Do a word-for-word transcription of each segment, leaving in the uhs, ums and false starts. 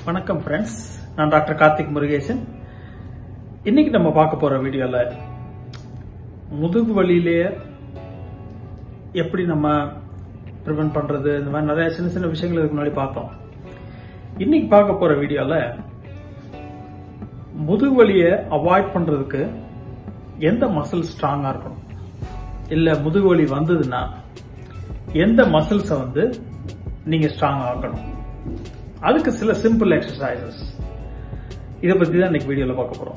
வணக்கம் ஃப்ரெண்ட்ஸ், நான் டாக்டர் கார்த்திக் முருகேசன். இன்னைக்கு நம்ம பார்க்க போற வீடியோல முதுகு வலியிலேயே எப்படி நம்ம ப்ரிவென்ட் பண்றது, இந்த மாதிரி நிறைய சின்ன சின்ன விஷயங்கள் இதுக்கு முன்னாடி பார்த்தோம். இன்னைக்கு பார்க்க போற வீடியோல முதுகு வலியை அவாய்ட் பண்றதுக்கு எந்த மசில் ஸ்ட்ராங்கா இருக்கணும், இல்ல முதுகு வலி வந்ததுன்னா எந்த மசில்ஸை வந்து நீங்க ஸ்ட்ராங் ஆக்கணும், அதுக்கு சில சிம்பிள் எக்ஸசைசஸ் இதை பத்தி தான் இன்னைக்கு வீடியோல பார்க்க போறோம்.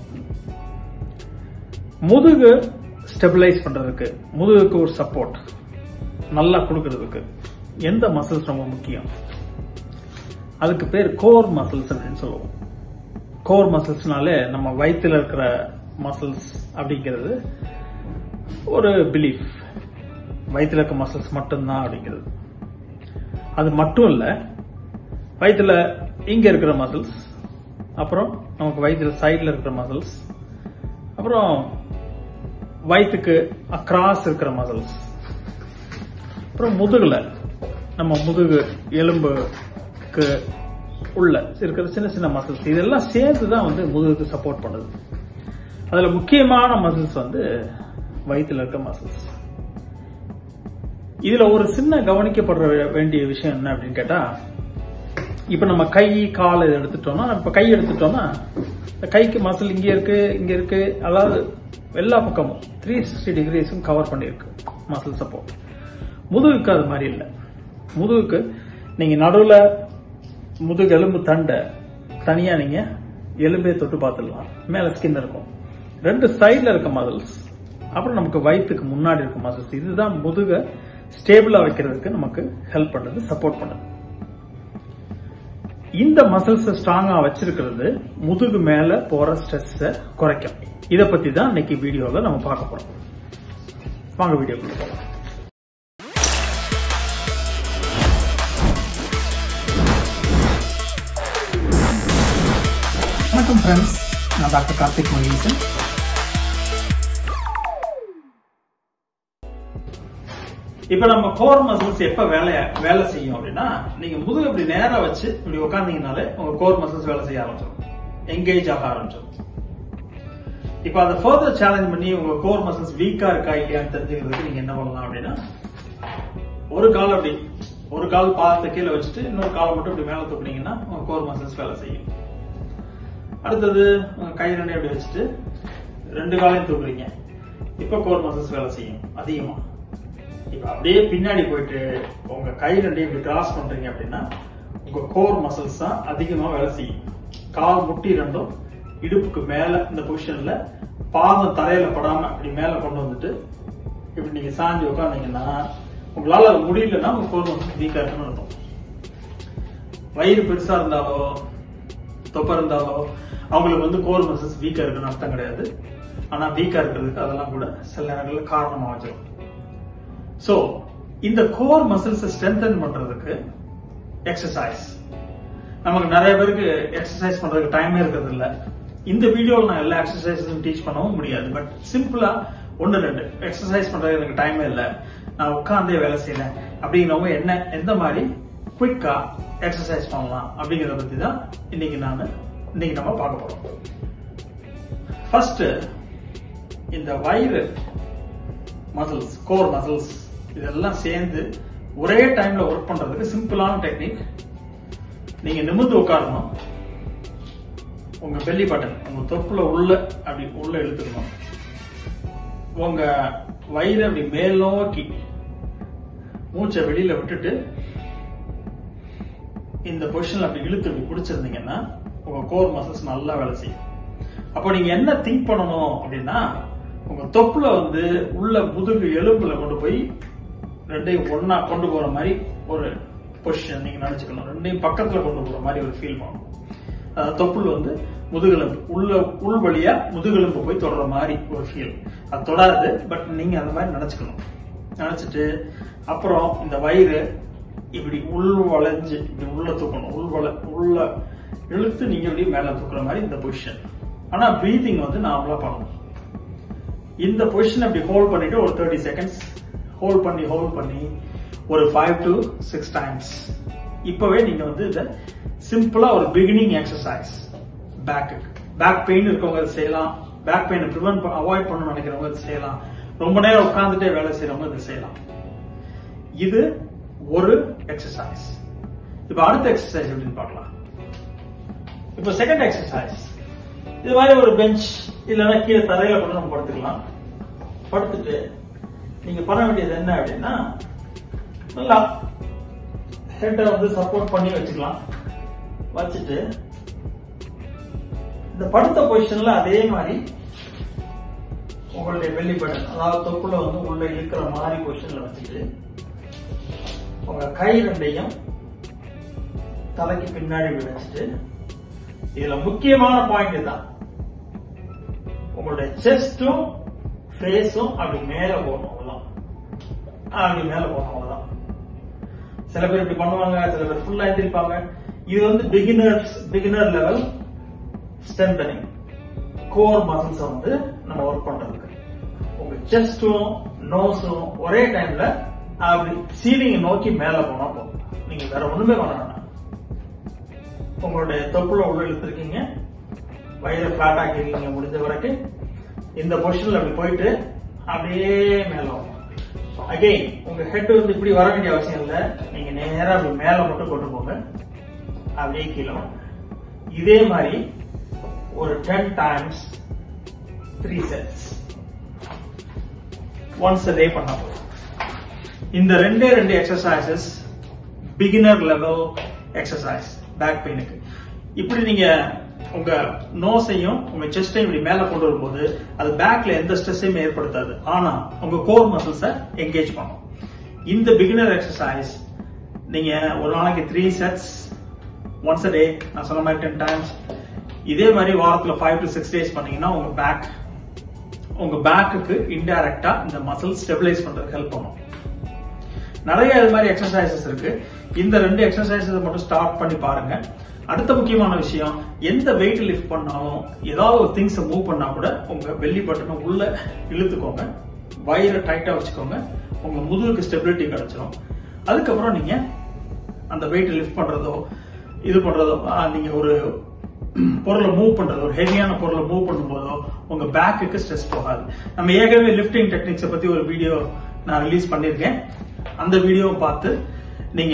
முதுகு ஸ்டெபிலைஸ் பண்றதுக்கு, முதுகுக்கு ஒரு சப்போர்ட் நல்லா கொடுக்கறதுக்கு எந்த மசில்ஸ் ரொம்ப முக்கியம், அதுக்கு பேர் கோர் மசில்ஸ் அப்படின்னு சொல்லுவோம். கோர் மசில்ஸ்னாலே நம்ம வயிற்றுல இருக்கிற மசில்ஸ் அப்படிங்கிறது ஒரு பிலீஃப், வயிற்றுல இருக்க மசில்ஸ் மட்டும்தான் அப்படிங்கிறது. அது மட்டும் இல்ல, வயிற்றுல இங்க இருக்கிற மசில்ஸ், அப்புறம் நமக்கு வயிற்றுல சைட்ல இருக்கிற மசில்ஸ், அப்புறம் வயிற்றுக்கு அக்ராஸ் இருக்கிற மசில்ஸ், அப்புறம் முதுகுல நம்ம முதுகு எலும்புக்கு உள்ள இருக்கிற சின்ன சின்ன மசில்ஸ், இதெல்லாம் சேர்த்துதான் வந்து முதுகுக்கு சப்போர்ட் பண்ணுது. அதுல முக்கியமான மசில்ஸ் வந்து வயிற்றுல இருக்க மசில்ஸ். இதுல ஒரு சின்ன கவனிக்கப்பட வேண்டிய விஷயம் என்ன அப்படின்னு கேட்டா, இப்ப நம்ம கை கால் எடுத்துட்டோம்னா, இப்ப கை எடுத்துட்டோம்னா கைக்கு மசில் இங்க இருக்கு இங்க இருக்கு, அதாவது எல்லா பக்கமும் த்ரீ சிக்ஸ்டி டிகிரிஸும் கவர் பண்ணிருக்கு மசில் சப்போர்ட். முதுகுக்கு அது மாதிரி இல்லை. முதுகுக்கு நீங்க நடுவுல முதுகு எலும்பு தண்டை தனியா நீங்க எலும்பே தொட்டு பார்த்துடலாம். மேல ஸ்கின் இருக்கும், ரெண்டு சைட்ல இருக்க மசில்ஸ், அப்புறம் நமக்கு வயிற்றுக்கு முன்னாடி இருக்க மசில்ஸ். இதுதான் முதுக ஸ்டேபிளா வைக்கிறதுக்கு நமக்கு ஹெல்ப் பண்ணுது, சப்போர்ட் பண்ணுது. இந்த மசில்ஸ் ஸ்ட்ராங்கா வச்சிருக்கிறது முதுகு மேல போற ஸ்ட்ரெஸ் குறைக்கும். இத பத்தி தான் இன்னைக்கு வீடியோல நம்ம பார்க்க போறோம். வாங்க வீடியோக்குள்ள போகலாம். வணக்கம் ஃப்ரெண்ட்ஸ், நான் டாக்டர் கார்த்திக் முருகேசன். இப்ப நம்ம கோர் மசில்ஸ் எப்ப வேலை வேலை செய்யும் அப்படின்னா, நீங்க முதுகு இப்படி நேரா வச்சு இப்படி உட்கார்ந்தீங்கனாலே உங்க கோர் மசில்ஸ் வேலை செய்ய ஆரம்பிச்சிடும், எங்கேஜ் ஆக ஆரம்பிச்சிடும். இப்ப அதை ஃபர்தர் சேலஞ்ச் பண்ணி உங்க கோர் மசில்ஸ் வீக்கா இருக்கா இல்லையான்னு தெரிஞ்சுக்கிறதுக்கு நீங்க என்ன பண்ணலாம் அப்படின்னா, ஒரு கால் அப்படி ஒரு கால் பார்த்து கீழே வச்சுட்டு இன்னொரு காலை மட்டும் இப்படி மேல தூக்குனீங்கன்னா உங்க கோர் மசில்ஸ் வேலை செய்யும். அடுத்தது கை ரெண்டே அப்படி வச்சுட்டு ரெண்டு காலையும் தூக்குறீங்க, இப்ப கோர் மசில்ஸ் வேலை செய்யும் அதிகமா. இப்ப அப்படியே பின்னாடி போயிட்டு உங்க கை ரெண்டையும் இப்படி கிராஸ் பண்றீங்க அப்படின்னா உங்க கோர் மசில்ஸ் தான் அதிகமா வேலை செய்யும். கால் முட்டி ரெண்டும் இடுப்புக்கு மேல இந்த பொசிஷன்ல, பாதம் தரையில படாம இப்படி மேல கொண்டு வந்துட்டு இப்படி நீங்க சாஞ்சு உட்காந்தீங்கன்னா, உங்களால அது முடியலன்னா உங்க கோர் மசில்ஸ் வீக்கா இருக்குன்னு அர்த்தம். வயிறு பெருசா இருந்தாலோ தொப்பை இருந்தாலோ அவங்களுக்கு வந்து கோர் மசில்ஸ் வீக்கா இருக்குன்னு அர்த்தம் கிடையாது. ஆனா வீக்கா இருக்கிறதுக்கு அதெல்லாம் கூட சில நேரங்கள்ல காரணமா வச்சிடும். சோ இந்த கோர் மசில்ஸ் ஸ்ட்ரென்தன் பண்றதுக்கு எக்ஸசைஸ், நமக்கு நிறைய பேருக்கு எக்ஸசைஸ் பண்றதுக்கு டைமே இருக்கிறது இல்ல. இந்த வீடியோல நான் எல்லா எக்ஸசைஸும் டீச் பண்ணவும் முடியாது. பட் சிம்பிளா ஒன்னு ரெண்டு எக்ஸசைஸ் பண்றதுக்கு எனக்கு டைமே இல்ல, நான் உட்கார்ந்தே வேலை செய்யறேன் அப்படிங்கிறவங்க என்ன எந்த மாதிரி குவிக்கா எக்ஸசைஸ் பண்ணலாம் அப்படிங்கறத பத்தி தான் இன்னைக்கு நான் இன்னைக்கு நம்ம பார்க்க போறோம். ஃபர்ஸ்ட், இந்த வயிறு மசில்ஸ், கோர் மசில்ஸ் இதெல்லாம் சேர்ந்து ஒரே டைம்ல ஒர்க் பண்றதுக்கு சிம்பிளான டெக்னிக். நீங்க நிமிர்ந்து உட்காரணும், உங்க பெல்லி பட்டன் உங்க தொப்புல உள்ள அப்படி உள்ள இழுத்துக்கணும், உங்க வயிறு அப்படி மேல் நோக்கி மூச்சை வெளியில விட்டுட்டு இந்த பொசிஷன்ல அப்படி இழுத்து அப்படி பிடிச்சிருந்தீங்கன்னா உங்க கோர் மசில்ஸ் நல்லா வேலை செய்யும். அப்போ நீங்க என்ன திங்க் பண்ணணும் அப்படின்னா, உங்க தொப்புல வந்து உள்ள முதுகு எலும்புல கொண்டு போய் ரெண்டையும் ஒன்னா கொண்டு போற மாதிரி ஒரு பொசிஷன் நீங்க நினைச்சுக்கணும். ரெண்டையும் பக்கத்துல கொண்டு போற மாதிரி ஒரு ஃபீல் பண்ணணும். அதாவது தொப்புள் வந்து முதுகெலும்பு உள்ள உள் வழியா முதுகெலும்பு போய் தொடர மாதிரி ஒரு ஃபீல். அது தொடாது, பட் நீங்க அந்த மாதிரி நினைச்சுக்கணும். நினைச்சிட்டு அப்புறம் இந்த வயிறு இப்படி உள் வளைஞ்சு இப்படி உள்ள தூக்கணும், உள் வள உள்ள இழுத்து நீங்க இப்படி மேல தூக்குற மாதிரி இந்த பொசிஷன். ஆனா பிரீத்திங் வந்து நார்மலா பண்ணணும். இந்த பொசிஷன் அப்படி ஹோல்ட் பண்ணிட்டு ஒரு தேர்ட்டி செகண்ட்ஸ் ஹோல்ட் பண்ணி ஹோல்ட் பண்ணி ஒரு ஃபைவ் டு சிக்ஸ் டைம்ஸ் இப்பவே நீங்க வந்து இதை சிம்பிளா ஒரு beginning exercise back back pain இருக்கவங்க அதை செய்யலாம். பேக் பெயினை ப்ரிவென்ட் அவாய்ட் பண்ணணும்னு நினைக்கிறவங்க அதை செய்யலாம். ரொம்ப நேரம் உட்கார்ந்துட்டே வேலை செய்யறவங்க அதை செய்யலாம். இது ஒரு எக்ஸசைஸ். இப்ப அடுத்த எக்ஸசைஸ் எப்படின்னு பார்க்கலாம். இப்ப செகண்ட் எக்ஸசைஸ், இது மாதிரி ஒரு பெஞ்ச் இல்லைன்னா கீழே தரையில கூட நம்ம படுத்துக்கலாம். படுத்துட்டு நீங்க பண்ண வேண்டியது என்ன அப்படின்னா, நல்லா ஹெட்டை வந்து சப்போர்ட் பண்ணி வச்சுக்கலாம். வச்சுட்டு இந்த படுத்த பொசிஷன்ல அதே மாதிரி உங்களுடைய பெல்லி பட்டன், அதாவது தொப்புல வந்து உள்ள இருக்கிற மாதிரி பொசிஷன்ல வச்சுட்டு உங்க கை ரெண்டையும் தலைக்கு பின்னாடி வச்சுட்டு, இதுல முக்கியமான பாயிண்ட் தான், உங்களுடைய செஸ்டும் ஃபேஸும் அப்படி மேல போகணும். அவ்வளவுதான், அப்படி மேல போகணும். அவ்வளவுதான். சில பேர் இப்படி பண்ணுவாங்க, சில பேர் ஃபுல்லா எந்திரிப்பாங்க. இது வந்து beginners beginner level strengthening, core muscles வந்து நம்ம ஒர்க் பண்றதுக்கு. உங்க செஸ்டும் நோஸும் ஒரே டைம்ல அப்படி சீலிங் நோக்கி மேல போனா போதும். நீங்க வேற ஒண்ணுமே பண்ண வேண்டாம். உங்களுடைய தொப்புல உள்ள இழுத்துருக்கீங்க, வயிறு பிளாட் ஆக்கிருக்கீங்க. முடிஞ்ச வரைக்கும் இந்த பொசிஷன்ல அப்படி போயிட்டு அப்படியே மேல வரும். அகைன் உங்க ஹெட் வந்து இப்படி வர வேண்டிய அவசியம் இல்லை. நீங்க நேரா அப்படி மேல மட்டும் கொண்டு போங்க, அப்படியே கீழே வாங்க. இதே மாதிரி ஒரு ten times three sets once a day பண்ணா போதும். இந்த ரெண்டே ரெண்டு exercises beginner level exercise back பெயினுக்கு. இப்படி நீங்க உங்க நோஸையும் உங்க செஸ்டையும் இப்படி மேல கொண்டு வரும்போது அது பேக்ல எந்த ஸ்ட்ரெஸ்ஸையும் ஏற்படுத்தாது. ஆனா உங்க கோர் மசில்ஸை என்கேஜ் பண்ணும். இந்த பிகினர் எக்ஸசைஸ் நீங்க ஒரு நாளைக்கு three sets once a day, நான் சொன்ன மாதிரி டென் டைம்ஸ், இதே மாதிரி வாரத்துல ஃபைவ் டு சிக்ஸ் டேஸ் பண்ணீங்கன்னா உங்க பேக் உங்க பேக்குக்கு இன்டைரக்டா இந்த மசில் ஸ்டெபிலைஸ் பண்றதுக்கு ஹெல்ப் பண்ணும். நிறைய இது மாதிரி எக்ஸசைசஸ் இருக்கு. இந்த ரெண்டு எக்ஸசைசஸ் மட்டும் ஸ்டார்ட் பண்ணி பாருங்க. அடுத்த முக்கியமான விஷயம், எந்த வெயிட் லிஃப்ட் பண்ணாலும் ஏதாவது ஒரு திங்ஸ் மூவ் பண்ணா கூட உங்க பெல்லி பட்டனை உள்ள இழுத்துக்கோங்க, வயிறை டைட்டா வச்சுக்கோங்க. உங்க முதுகுக்கு ஸ்டெபிலிட்டி கிடைச்சிடும். அதுக்கப்புறம் நீங்க அந்த வெயிட் லிஃப்ட் பண்றதோ இது பண்றதோ, நீங்க ஒரு பொருளை மூவ் பண்றதோ, ஒரு ஹெவியான பொருளை மூவ் பண்ணும்போதோ உங்க பேக்குக்கு ஸ்ட்ரெஸ் போகாது. நம்ம ஏற்கனவே லிஃப்டிங் டெக்னிக்ஸை பத்தி ஒரு வீடியோ நான் ரிலீஸ் பண்ணிருக்கேன். அந்த வீடியோவை பார்த்து நீங்க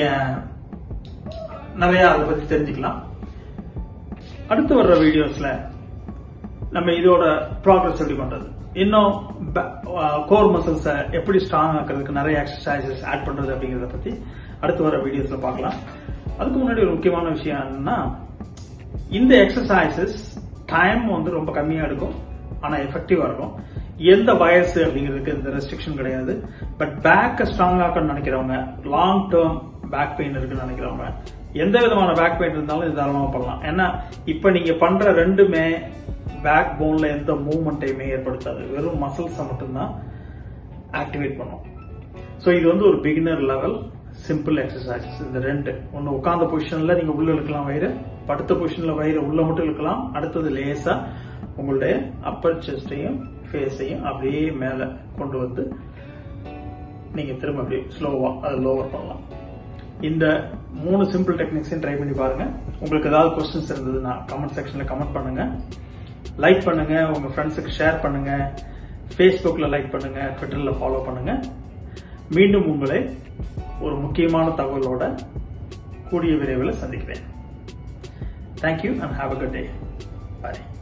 நிறைய அதை பத்தி தெரிஞ்சுக்கலாம். அடுத்து வர்ற வீடியோஸ்ல நம்ம இதோட ப்ராக்ரஸ் எப்படி பண்றது, இன்னும் கோர் மசில்ஸ எப்படி ஸ்ட்ராங் ஆக்குறதுக்கு நிறைய எக்ஸசைசஸ் ஆட் பண்றது அப்படிங்கறத பத்தி அடுத்து வர வீடியோஸ்ல பார்க்கலாம். அதுக்கு முன்னாடி ஒரு முக்கியமான விஷயம் என்னன்னா, இந்த எக்ஸசைசஸ் டைம் வந்து ரொம்ப கம்மியா இருக்கும், ஆனா எஃபெக்டிவா இருக்கும். எந்த வயசு அப்படிங்கிறதுக்கு இந்த ரெஸ்ட்ரிக்ஷன் கிடையாது. பட் பேக்கை ஸ்ட்ராங் ஆக்கணும்னு நினைக்கிறவங்க, லாங் டேர்ம் பேக் பெயின் இருக்குன்னு நினைக்கிறவங்க, எந்த விதமான பேக் பெயின் இருந்தாலும் இது தாராளமா பண்ணலாம். ஏன்னா இப்ப நீங்க பண்ற ரெண்டுமே பேக் போன்ல எந்த மூவ்மெண்ட்டையுமே ஏற்படுத்தாது, வெறும் மசில்ஸை மட்டும்தான் ஆக்டிவேட் பண்ணும். ஸோ இது வந்து ஒரு பிகினர் லெவல் சிம்பிள் எக்ஸசைசஸ். இந்த ரெண்டு, ஒன்னு உட்கார்ந்த பொசிஷன்ல நீங்க உள்ள இழுக்கலாம் வயிறு, படுத்த பொசிஷன்ல வயிறு உள்ள மட்டும் இழுக்கலாம். அடுத்தது லேசா உங்களுடைய அப்பர் செஸ்டையும் ஃபேஸையும் அப்படியே மேல கொண்டு வந்து நீங்க திரும்ப அப்படியே ஸ்லோவா அதை லோவர் பண்ணலாம். இந்த மூணு சிம்பிள் டெக்னிக்ஸையும் ட்ரை பண்ணி பாருங்க. உங்களுக்கு ஏதாவது கொஸ்டின்ஸ் இருந்ததுன்னா கமெண்ட் செக்ஷன்ல கமெண்ட் பண்ணுங்க, லைக் பண்ணுங்க, உங்க ஃப்ரெண்ட்ஸுக்கு ஷேர் பண்ணுங்க, ஃபேஸ்புக்ல லைக் பண்ணுங்க, ட்விட்டர்ல ஃபாலோ பண்ணுங்க. மீண்டும் உங்களை ஒரு முக்கியமான தகவலோட கூடிய விரைவில் சந்திக்கிறேன். Thank you and have a good day. Bye.